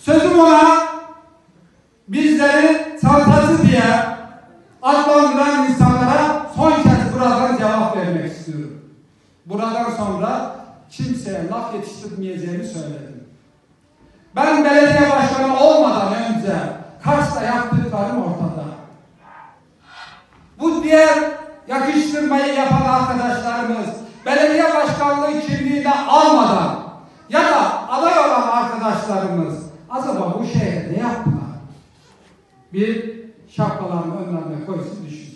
Sözüm ona bizleri santası diye adlandıran insanlara son kez buradan cevap vermek istiyorum. Buradan sonra kimseye laf yetiştirmeyeceğimi söyledim. Ben belediye başkanı olmadan önce Kars'ta yaptıklarım ortada. Bu diğer yakıştırmayı yapan arkadaşlarımız belediye başkanlığı kimliğini almadan ya da aday olan arkadaşlarımız acaba bu şehre ne yaptılar? Bir şapkalarını önlerine koysun düşünsün.